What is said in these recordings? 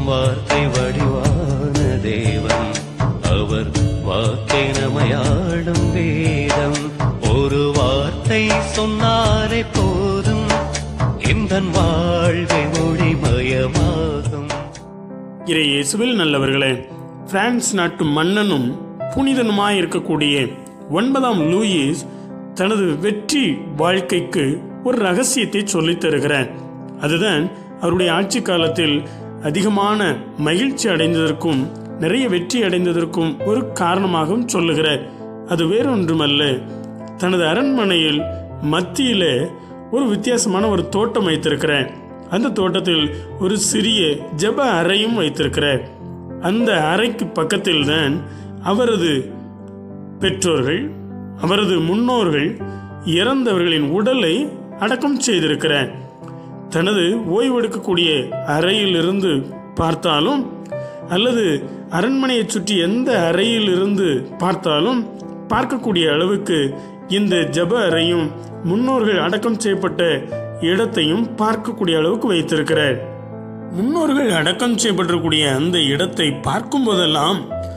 வார்த்தை வடிவான தேவன், அவர் வாக்கை நமையாடும் வேதம். ஒரு வார்த்தை சொன்னாலே போதும், எந்தன் வாழ்வை ஒளிமயமாகும். இயேசுவில் நல்லவர்களே, பிரான்ஸ் நாட்டு மன்னனும் புனிதனுமாய் இருக்கக்கூடிய 9ஆம் லூயிஸ் தனது வெற்றி வாழ்க்கைக்கு ஒரு ரகசியத்தை சொல்லித் தருகிறார். அதுதான் அவருடைய ஆட்சி காலத்தில் அதிகமான மகிழ்ச்சி அடைந்ததற்கும் நிறைய வெற்றி அடைந்ததற்கும் ஒரு காரணமாகவும் சொல்லுகிறார். அது வேறொன்றுமல்ல, தனது அரண்மனையில் மத்தியில ஒரு வித்தியாசமான ஒரு தோட்டம் வைத்திருக்கிறார். அந்த தோட்டத்தில் ஒரு சிறிய ஜெப அறையும் வைத்திருக்கிறார். அந்த அறைக்கு பக்கத்தில் தான் அவரது பெற்றோர்கள், அவரது முன்னோர்கள் இறந்தவர்களின் உடலை அடக்கம் செய்திருக்கிறார். தனது ஓய்வெடுக்கக்கூடிய அறையில் இருந்து பார்த்தாலும் அல்லது அரண்மனையை சுற்றி எந்த அறையில் இருந்து பார்த்தாலும் பார்க்கக்கூடிய அளவுக்கு இந்த ஜெப அறையும் முன்னோர்கள் அடக்கம் செய்யப்பட்ட இடத்தையும் பார்க்கக்கூடிய அளவுக்கு வைத்திருக்கிறார். முன்னோர்கள் அடக்கம் செய்யப்பட்டிருக்கூடிய அந்த இடத்தை பார்க்கும் போதெல்லாம்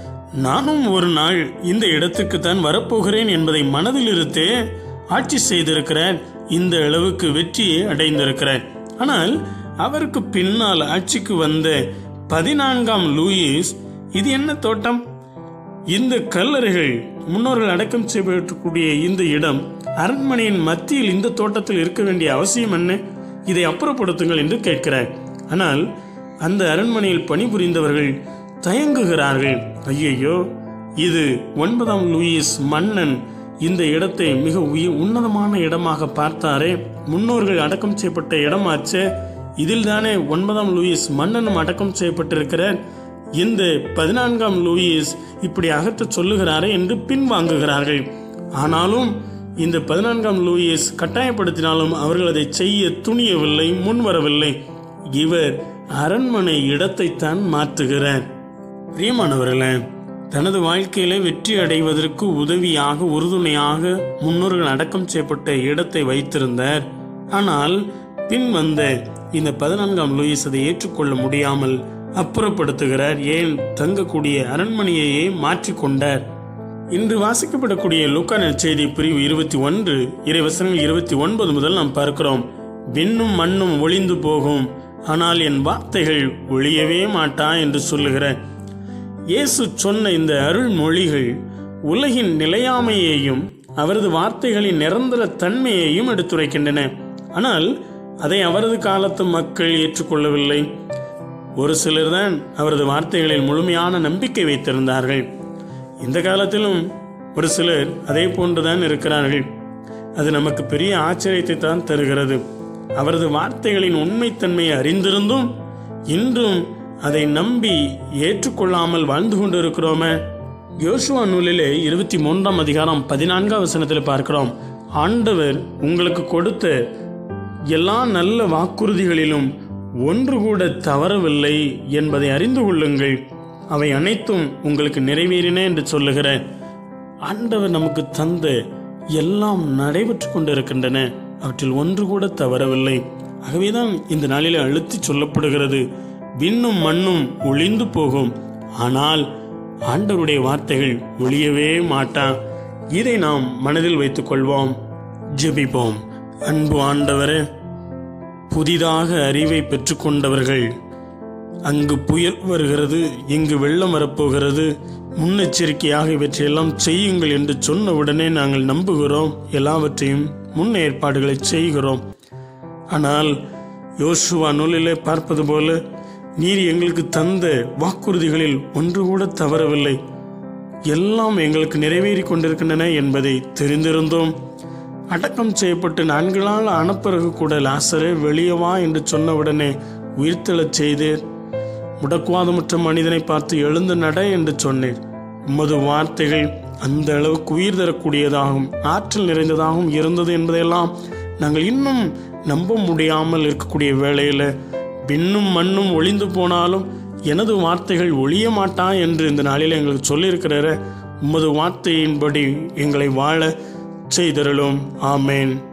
நானும் ஒரு நாள் இந்த இடத்துக்கு தான் வரப்போகிறேன் என்பதை மனதில் இருத்தே ஆட்சி செய்திருக்கிறார். இந்த அளவுக்கு வெற்றியை அடைந்திருக்கிறார். ஆனால் அவருக்கு பின்னால் ஆட்சிக்கு வந்த 14ஆம் லூயிஸ், இது என்ன தோட்டம்? இந்த கல்லறைகள், முன்னோர்கள் அடக்கம் செய்யப்பட்டிருக்கூடிய இந்த இடம் அரண்மனையின் மத்தியில் இந்த தோட்டத்தில் இருக்க வேண்டிய அவசியம் என்ன? இதை அப்புறப்படுத்துங்கள் என்று கேட்கிறார். ஆனால் அந்த அரண்மனையில் பணிபுரிந்தவர்கள் தயங்குகிறார்கள். ஐயோ, இது 9ஆம் லூயிஸ் மன்னன் இந்த இடத்தை மிக உன்னதமான இடமாக பார்த்தாரே, முன்னோர்கள் அடக்கம் செய்யப்பட்ட இடமாச்சே, இதில் தானே 9ஆம் லூயிஸ் மன்னனும் அடக்கம் செய்யப்பட்டிருக்கிறார். இந்த 14ஆம் லூயிஸ் இப்படி அகற்ற சொல்லுகிறாரே என்று பின்வாங்குகிறார்கள். ஆனாலும் இந்த 14ஆம் லூயிஸ் கட்டாயப்படுத்தினாலும் அவர்கள் அதை செய்ய துணியவில்லை, முன்வரவில்லை. இவர் அரண்மனை இடத்தை தான் மாற்றுகிறார். பிரியமானவர்களே, தனது வாழ்க்கையில வெற்றி அடைவதற்கு உதவியாக, உறுதுணையாக முன்னோர்கள் அடக்கம் செய்யப்பட்ட இடத்தை வைத்திருந்தார். ஆனால் பின் வந்த இந்த 14ஆம் லூயிஸ் அதை ஏற்றுக்கொள்ள முடியாமல் அப்புறப்படுத்துகிறார். ஏன், தங்கக்கூடிய அரண்மனையையே மாற்றிக்கொண்டார். இன்று வாசிக்கப்படக்கூடிய லூக்கா நற்செய்தி பிரிவு 21 இறைவசனங்கள் 29 முதல் நாம் பார்க்கிறோம். விண்ணும் மண்ணும் ஒளிந்து போகும், ஆனால் என் வார்த்தைகள் ஒழியவே மாட்டா என்று சொல்லுகிறார். இயேசு சொன்ன இந்த அருள்மொழிகள் உலகின் நிலையாமையையும் அவரது வார்த்தைகளின் நிரந்தர தன்மையையும் எடுத்துரைக்கின்றன. ஆனால் அதை அவரது காலத்து மக்கள் ஏற்றுக்கொள்ளவில்லை. ஒரு சிலர் தான் அவரது வார்த்தைகளில் முழுமையான நம்பிக்கை வைத்திருந்தார்கள். இந்த காலத்திலும் ஒரு சிலர் அதே போன்றுதான் இருக்கிறார்கள். அது நமக்கு பெரிய ஆச்சரியத்தை தான் தருகிறது. அவரது வார்த்தைகளின் உண்மைத்தன்மையை அறிந்திருந்தும் இன்றும் அதை நம்பி ஏற்றுக்கொள்ளாமல் வாழ்ந்து கொண்டிருக்கிறோமே. யோசுவா நூலிலே 23ஆம் அதிகாரம் 14ஆம் வசனத்தில் பார்க்கிறோம். ஆண்டவர் உங்களுக்கு கொடுத்த எல்லா நல்ல வாக்குறுதிகளிலும் ஒன்று கூட தவறவில்லை என்பதை அறிந்து கொள்ளுங்கள், அவை அனைத்தும் உங்களுக்கு நிறைவேறின என்று சொல்லுகிற ஆண்டவர் நமக்கு தந்த எல்லாம் நடைபெற்று கொண்டிருக்கின்றன. அவற்றில் ஒன்று கூட தவறவில்லை. ஆகவேதான் இந்த நாளிலே அழுத்தி சொல்லப்படுகிறது, விண்ணும் மண்ணும் ஒளிந்து போகும், ஆனால் ஆண்டவருடைய வார்த்தைகள் ஒளியவே மாட்டான். இதை நாம் மனதில் வைத்துக் கொள்வோம். ஜெபிப்போம். அன்பு ஆண்டவரே, புதிதாக அறிவை பெற்றுக்கொண்டவர்கள், அங்கு புயல் வருகிறது, இங்கு வெள்ளம் வரப்போகிறது, முன்னெச்சரிக்கையாக இவற்றையெல்லாம் செய்யுங்கள் என்று சொன்னவுடனே நாங்கள் நம்புகிறோம், எல்லாவற்றையும் முன்னேற்பாடுகளை செய்கிறோம். ஆனால் யோசுவா நூலிலே பார்ப்பது போல நீர் எங்களுக்கு தந்த வாக்குறுதிகளில் ஒன்று கூட தவறவில்லை, எல்லாம் எங்களுக்கு நிறைவேறி கொண்டிருக்கின்றன என்பதை தெரிந்திருந்தோம். அடக்கம் செய்யப்பட்டு 4 நாள் ஆன பிறகு கூட லாசரே வெளியே வா என்று சொன்னவுடனே உயிர்த்தெழச் செய்தீர். முடக்குவாதமற்ற மனிதனை பார்த்து எழுந்து நட என்று சொன்னீர். உமது வார்த்தைகள் அந்த அளவுக்கு உயிர் தரக்கூடியதாகவும் ஆற்றல் நிறைந்ததாகவும் இருந்தது என்பதையெல்லாம் நாங்கள் இன்னும் நம்ப முடியாமல் இருக்கக்கூடிய வேளையில், விண்ணும் மண்ணும் ஒளிந்து போனாலும் எனது வார்த்தைகள் ஒழிய மாட்டா என்று இந்த நாளில் எங்களுக்கு சொல்லியிருக்கிறார, உமது வார்த்தையின்படி எங்களை வாழ செய்தருளும். ஆமேன்.